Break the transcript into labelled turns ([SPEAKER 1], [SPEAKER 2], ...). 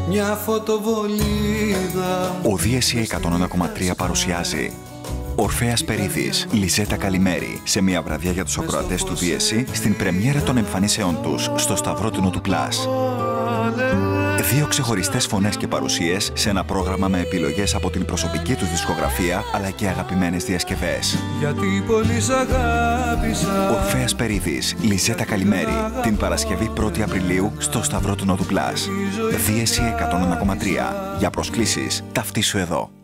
[SPEAKER 1] μια φωτοβολίδα.
[SPEAKER 2] Ο DSA 101,3 παρουσιάζει Ορφέας Περίδης, Λιζέτα Καλημέρη, σε μια βραδιά για τους ακροατές του DSC στην πρεμιέρα των εμφανίσεών τους στο Σταυρό του Νότου Plus. Δύο ξεχωριστές φωνές και παρουσίες σε ένα πρόγραμμα με επιλογές από την προσωπική τους δισκογραφία αλλά και αγαπημένες διασκευές.
[SPEAKER 1] Γιατί πολύ σ' αγάπησα.
[SPEAKER 2] Ορφέας Περίδης, Λιζέτα Καλημέρη, την Παρασκευή 1η Απριλίου στο Σταυρό του Νότου Plus. DSC 101,3. Για προσκλήσεις, ταυτίσου εδώ.